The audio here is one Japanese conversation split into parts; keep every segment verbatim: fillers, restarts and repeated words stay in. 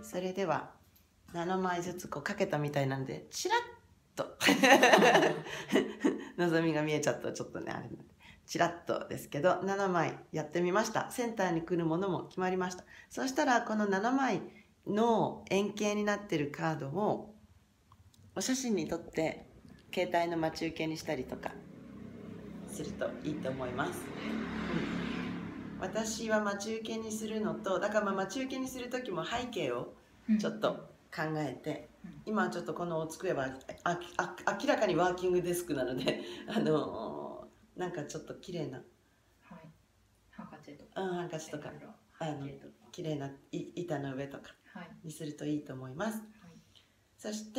それではななまいずつこうかけたみたいなんでチラッとのぞみが見えちゃったらちょっとねあれなんでチラッとですけどななまいやってみました。センターに来るものも決まりました。そしたらこのななまいの円形になってるカードをお写真に撮って携帯の待ち受けにしたりとかするといいと思います、うん、私は待ち受けにするのとだからまあ待ち受けにする時も背景をちょっと考えて、うん、今はちょっとこのお机はああ明らかにワーキングデスクなのであのー、なんかちょっと綺麗な、 はい、ハンカチとか、 うん、ハンカチとかあの綺麗な板の上とかにするといいと思います、はい、そして、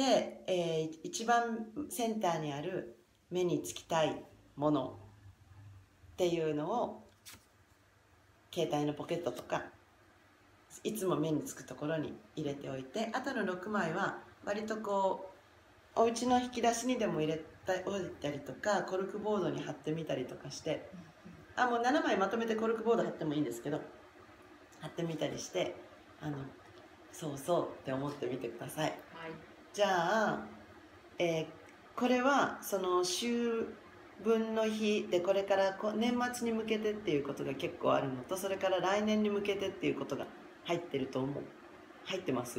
えー、一番センターにある目につきたいものっていうのを携帯のポケットとかいつも目につくところに入れておいて、あとのろくまいは割とこうお家の引き出しにでも入れておいたりとかコルクボードに貼ってみたりとかして、あもうななまいまとめてコルクボード貼ってもいいんですけど貼ってみたりしてあのそうそうって思ってみてください、はい、じゃあ、えー、これはその秋分の日でこれから年末に向けてっていうことが結構あるのと、それから来年に向けてっていうことが入ってると思う。入ってます？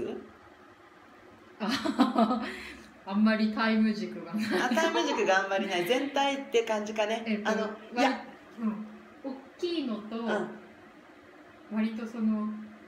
ああんまりタイム軸がない。 あタイム軸があんまりない。全体って感じかね。 えっと、あのいや、うん、大きいのと、うん、割とその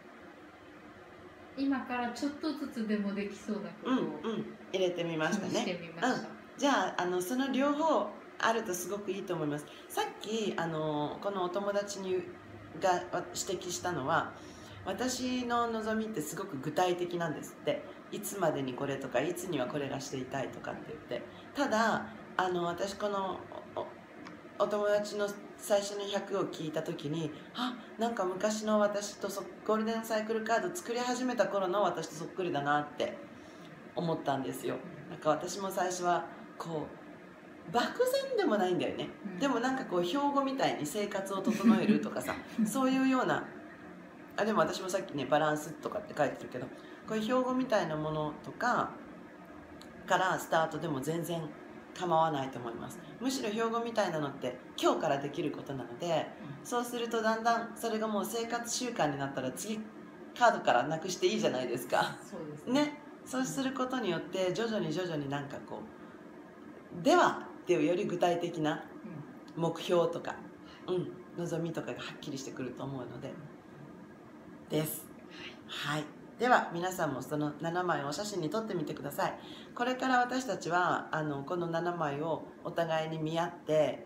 今からちょっとずつでもできそうなことを、うんうん、入れてみましたね。してみました。うん、じゃあ、あのその両方あるとすごくいいと思います。さっきあのこのお友達にが指摘したのは、私の望みってすごく具体的なんですって。いつまでにこれとかいつにはこれがしていたいとかって言って、ただあの私この お, お友達の最初のひゃくを聞いた時に、あなんか昔の私とそゴールデンサイクルカード作り始めた頃の私とそっくりだなって思ったんですよ。なんか私も最初はこう漠然でもないんだよね、うん、でもなんかこう標語みたいに生活を整えるとかさそういうようなあでも私もさっきねバランスとかって書いてるけど、こういう標語みたいなものとかからスタートでも全然構わないと思います。むしろ標語みたいなのって今日からできることなので、うん、そうするとだんだんそれがもう生活習慣になったら次カードからなくしていいじゃないですか。そうですね。ね、そうすることによって徐々に徐々になんかこうではっていうより具体的な目標とか、うん、望みとかがはっきりしてくると思うのでです。はい。では皆さんもそのななまいをお写真に撮ってみてください。これから私たちはあのこのななまいをお互いに見合って、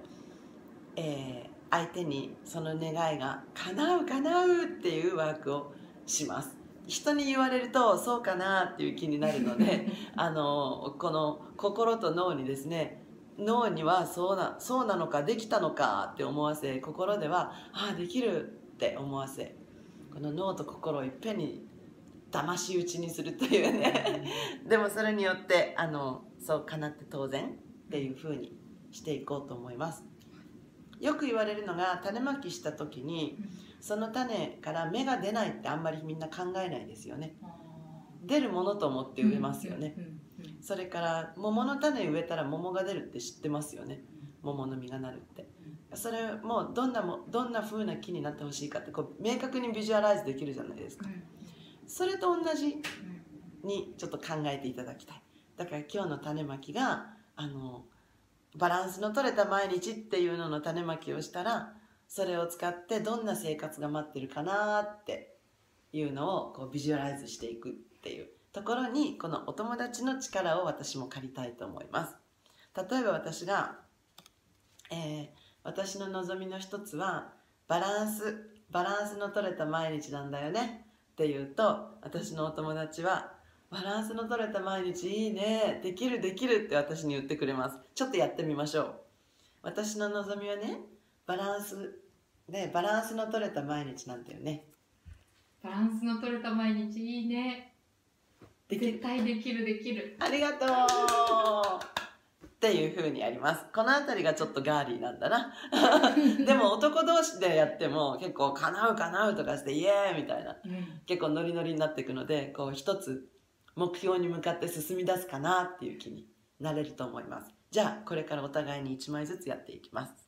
えー、相手にその願いが叶う叶うっていうワークをします。人に言われるとそうかなっていう気になるのであのこの心と脳にですね、脳にはそうな、そうなのかできたのかって思わせ、心ではああできるって思わせ、この脳と心をいっぺんに騙し討ちにするというねでもそれによってあのそうかなって当然っていう風にしていこうと思います。よく言われるのが種まきした時にその種から芽が出ないってあんまりみんな考えないですよね。出るものと思って植えますよね。それから桃の種植えたら桃が出るって知ってますよね。桃の実がなるって。それもどんなもどんな風な木になってほしいかってこう明確にビジュアライズできるじゃないですか。それと同じにちょっと考えていただきたい。だから今日の種まきがあのバランスの取れた毎日っていうのの種まきをしたら、それを使ってどんな生活が待ってるかなっていうのをこうビジュアライズしていくっていうところに、このお友達の力を私も借りたいと思います。例えば私が、えー、私の望みの一つはバランスバランスの取れた毎日なんだよねって言うと、私のお友達はバランスの取れた毎日いいね、できるできるって私に言ってくれます。ちょっとやってみましょう。私の望みはね、バランスでバランスの取れた毎日なんだよね。 バランスの取れた毎日いいね。できる、絶対できるできる。 ありがとうっていう風にやります。このあたりがちょっとガーリーなんだな。でも男同士でやっても結構叶う叶うとかしてイエーイみたいな、うん、結構ノリノリになっていくので、こう一つ目標に向かって進み出すかなっていう気になれると思います。じゃあこれからお互いにいちまいずつやっていきます。